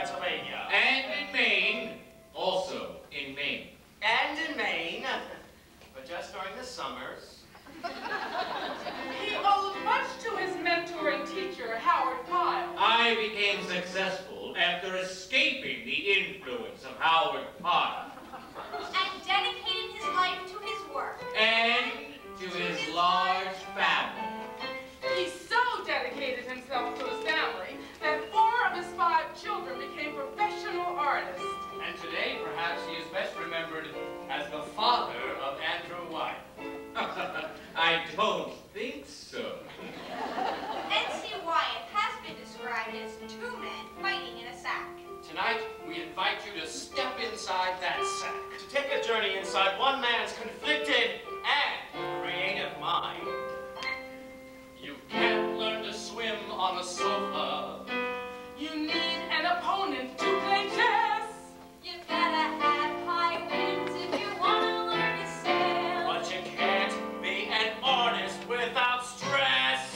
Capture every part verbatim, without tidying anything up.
Pennsylvania. And in Maine, also in Maine. And in Maine, but just during the summers. He owed much to his mentor and teacher, Howard Pyle. I became successful after escaping the influence of Howard Pyle. And dedicated his life to his work. And to his large family. He so dedicated himself to his family that four of his five children became professional artists. And today, perhaps, he is best remembered as the father of Andrew Wyeth. I don't think so. N C Wyeth has been described as two men fighting in a sack. Tonight, we invite you to step inside that sack. To take a journey inside one man's conflicted and creative mind. You can't learn to swim on a sofa. You need an opponent to play chess. You gotta have high winds if you wanna learn to sail. But you can't be an artist without stress.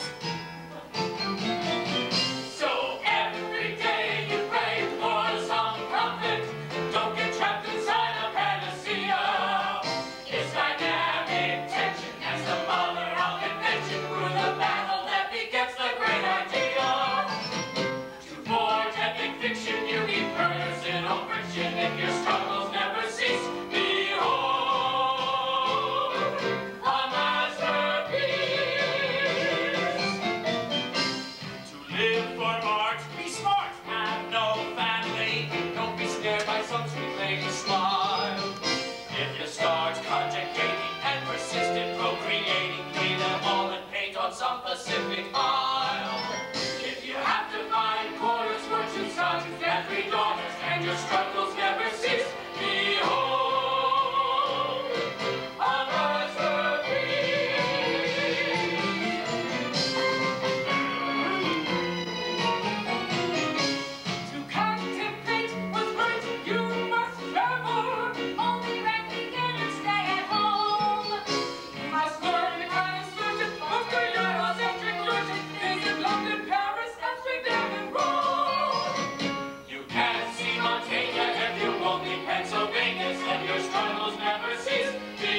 So every day you pray for some profit. Don't get trapped inside a panacea. It's dynamic tension as the mother of invention through the battle that begets the great idea. To forge epic fiction, you need personal friction. If your struggles never cease, behold a masterpiece. To live for art, be smart, have no family. Don't be snared by some sweet lady smile. If you start conjugating and persist in procreating, leave them all and paint on some Pacific Isle. If you have to find quarters for two sons and three daughters, and your struggles never cease, behold a masterpiece. To contemplate what's right, you must travel. Only red beginners stay at home. You must learn the connoisseurships of the Eurocentric worship. Visit London, Paris, Amsterdam, and Rome. You can't see Montaigne if you won't be Pennsylvanians, and your struggles never cease.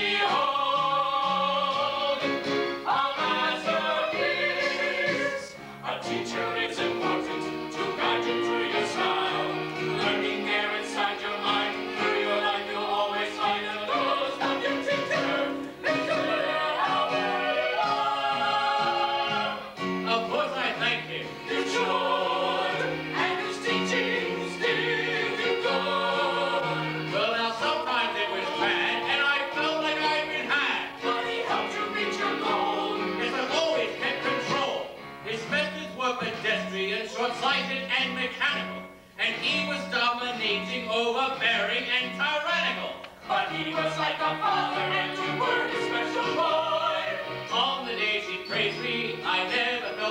Behold a masterpiece. A teacher is important to guide you through your style. Learning there inside your mind, through your life you'll always find a those of your teacher. Let's learn how we are. Of course I thank him. You should, and his teachings did you good. Well, now sometimes it was bad, and I felt like I'd been had. But he helped you reach your goal. Yes, I've always kept control. His methods were pedestrian, short-sighted, and mechanical. And he was dominating, overbearing, and tyrannical. But he was like a father, and you were his special boy. On the days he praised me, I never